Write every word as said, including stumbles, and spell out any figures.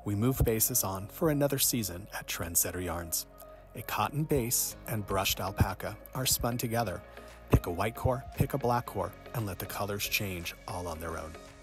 We move bases on for another season at Trendsetter Yarns. A cotton base and brushed alpaca are spun together. Pick a white core, pick a black core, and let the colors change all on their own.